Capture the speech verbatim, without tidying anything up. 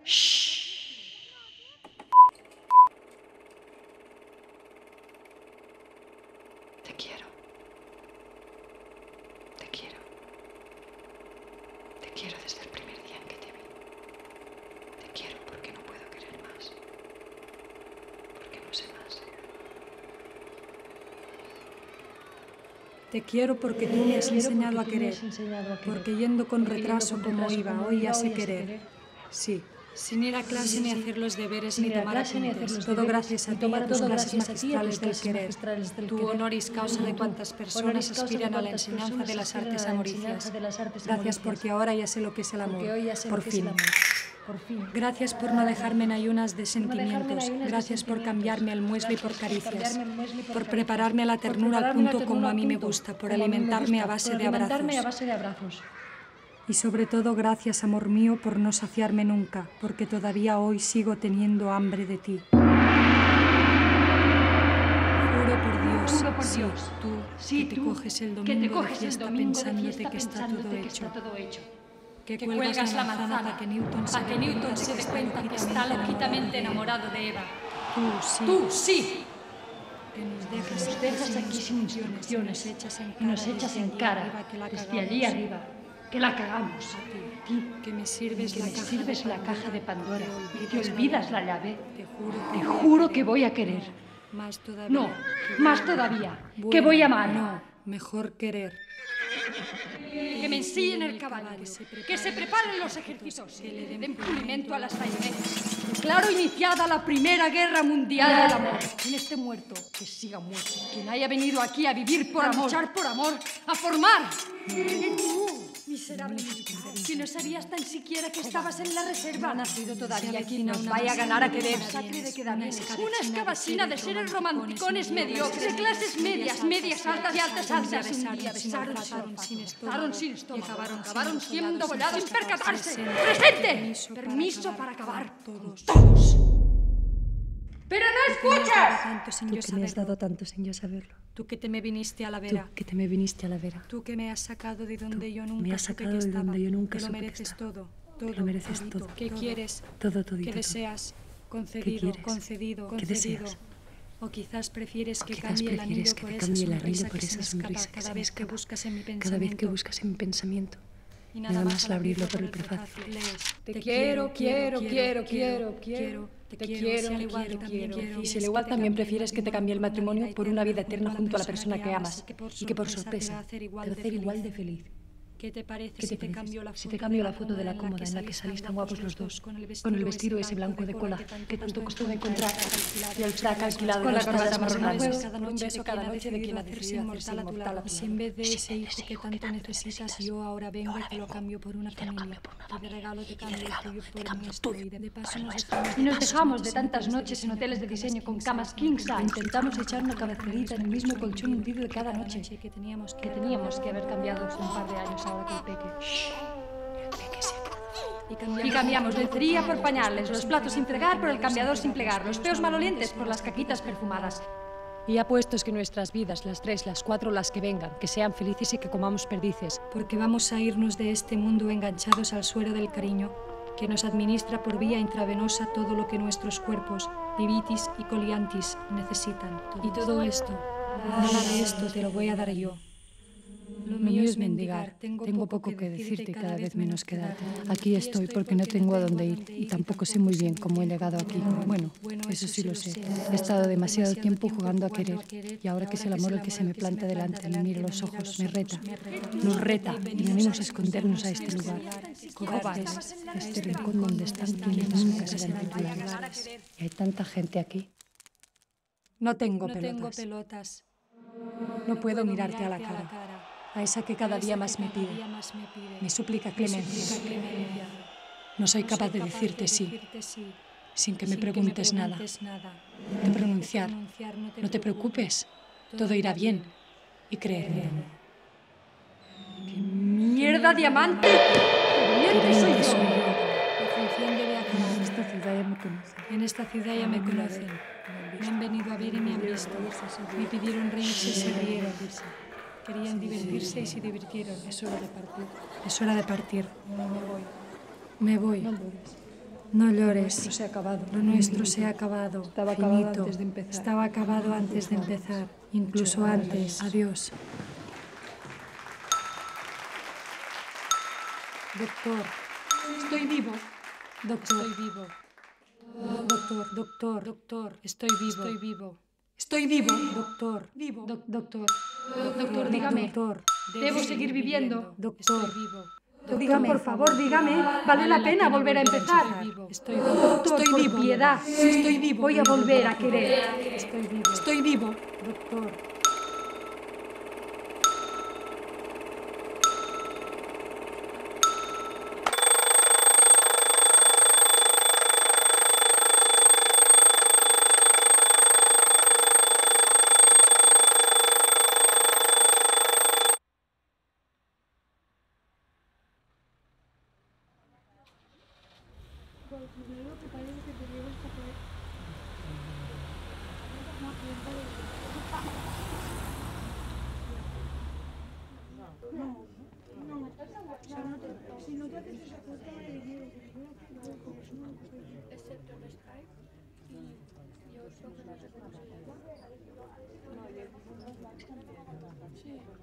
Shh. Te quiero. Te quiero. Te quiero desde el primer día en que te vi. Te quiero porque no puedo querer más. Porque no sé más. Te quiero porque tú me has enseñado a querer. Porque yendo con retraso como iba, hoy ya sé querer. Sí. Sin ir a clase ni hacer los deberes ni tomar apuntes. Todo gracias a ti y a tus clases magistrales del querer. Tu honoris causa de cuantas personas aspiran a la enseñanza de las artes amoricias. Gracias porque ahora ya sé lo que es el amor. Por fin. Gracias por no dejarme en ayunas de sentimientos. Gracias por cambiarme al muesli por caricias. Por prepararme a la ternura al punto como a mí me gusta. Por alimentarme a base de abrazos. Y sobre todo, gracias, amor mío, por no saciarme nunca, porque todavía hoy sigo teniendo hambre de ti. Juro por Dios, Juro por sí, Dios, tú, sí, que te tú, coges el que domingo te de coges el fiesta domingo de pensándote fiesta que está pensándote todo que hecho. está todo hecho. Que Que cuelgas cuelgas la manzana para que Newton se para que dé Newton cuenta se de dé que cuenta que está está lógicamente enamorado de Eva. Tú, sí. Tú, sí. Que nos dejas, Nos dejas aquí sin instrucciones y nos echas en cara desde allí arriba que la cagamos. A ti, que me sirves, que la, me caja sirves de la caja de Pandora y te olvidas olvidas la llave. Te juro, Te juro que voy a querer. Más todavía. No, que más voy a- todavía, Bueno, que voy a amar. No, mejor querer. Que me ensillen el caballo, que se preparen los ejércitos, que le den pulimento a las bayonetas. Declaro iniciada la Primera Guerra Mundial del Amor. Quien esté muerto, que siga muerto. Quien haya venido aquí a vivir por amor, a luchar por amor, a formar. Y tú, miserable militar, que no sabías tan siquiera que estabas en la reserva. No ha nacido todavía quien nos vaya a ganar a querer. Masacre de quedavienes. Una escabasina de seres romanticones mediocres, de clases medias, medias altas y altas altas. Un día besaron sin estómago sin estómago. Acabaron, acabaron siendo bollados sin percatarse. ¡Presente! Permiso para acabar todos. ¡Todos! ¡Pero no escuchas! Tú que me has dado tanto sin yo saberlo. Tú que te me viniste a la vera. Tú que te me viniste a la vera. Tú que me has sacado de donde Tú yo nunca me has supe sacado que de estaba. donde yo nunca Te lo supe que mereces estaba. todo. Todo. Te lo mereces todito. todo. ¿Qué quieres? Todo, todito, ¿Qué todo. deseas? Concedido, ¿Qué quieres? concedido, ¿Qué concedido. deseas? O quizás prefieres O que quizás cambie el prefieres anillo que por te esa cambie el sonrisa anillo por que se esa me escapa sonrisa que cada se me vez que escapa. buscas en mi pensamiento. Cada vez que buscas en mi pensamiento. Y Nada más al abrirlo por el prefacio. Te quiero, quiero, quiero, quiero, quiero. Te quiero, te quiero, quiero. Y si al igual también prefieres que te cambie el matrimonio por una vida eterna junto a la persona que amas y que por sorpresa te va a hacer igual de feliz. ¿Qué te parece, ¿Qué te si, te parece cambio la si te cambio la foto de la cómoda en la que salís tan guapos los dos, con el vestido ese blanco de cola que tanto costó de encontrar y el frac alquilado con de la dos corbata tallas marrón marrón a huevo, huevo, por un beso cada noche de quien ha decidido hacerse inmortal a tu lado? Si en vez de ese hijo que tanto necesitas, yo ahora vengo y te lo cambio por una familia. Y de regalo te cambio el tuyo por el nuestro. Y de paso nos dejamos Y nos dejamos de tantas noches en hoteles de diseño con camas king size. Intentamos echar una cabezadita en el mismo colchón hundido de cada noche que teníamos que teníamos que haber cambiado hace un par de años ahora que el peque. Y cambiamos lencería por pañales, los platos sin fregar por el cambiador sin plegar, los peos malolientes por las caquitas perfumadas. Y apuestos que nuestras vidas, las tres, las cuatro, las que vengan, que sean felices y que comamos perdices. Porque vamos a irnos de este mundo enganchados al suero del cariño, que nos administra por vía intravenosa todo lo que nuestros cuerpos, vivitis y coliantis, necesitan. Y todo esto, nada de esto te lo voy a dar yo. Lo mío es mendigar. Tengo poco que decirte y cada vez menos que darte. Aquí estoy porque no tengo a dónde ir y tampoco sé muy bien cómo he llegado aquí. Bueno, eso sí lo sé. He estado demasiado tiempo jugando a querer y ahora que es el amor el que se me planta delante, me mira a los ojos, me reta. Nos reta y venimos a escondernos a este lugar. Cobardes, a este rincón donde están quienes nunca serán titulares. Y hay tanta gente aquí. No tengo pelotas. No puedo mirarte a la cara. A esa que cada día más me pide, me suplica clemencia. No soy capaz de decirte sí, sin que me preguntes nada, de pronunciar, no te preocupes, todo irá bien, y creer. ¡Qué mierda, diamante! ¡Qué bien soy yo! La función debe acabar. En esta ciudad ya me conocen. En esta ciudad ya me conocen. Me han venido a ver y me han visto. Me pidieron reírse y se rieron. Querían divertirse y se divirtieron. Es hora de partir. Es hora de partir. Me voy. Me voy. No llores. No llores. Lo nuestro se ha acabado. Lo nuestro se ha acabado. Estaba acabado Finito. antes de empezar. Estaba acabado antes de empezar. Incluso antes. Adiós. Doctor. Estoy vivo. Doctor. Estoy vivo. Doctor. Doctor. Doctor, estoy vivo. Estoy vivo. Estoy vivo. Doctor. Vivo. Doc- doctor. Doctor, dígame. Doctor. Debo seguir viviendo. Doctor. Estoy vivo. Doctor, dígame, por favor, dígame. Vale la pena volver a empezar. Estoy vivo. Estoy vivo. Doctor, Estoy por vivo. piedad. Estoy vivo. Voy a volver a querer. Estoy vivo. Estoy vivo. Doctor. Sí.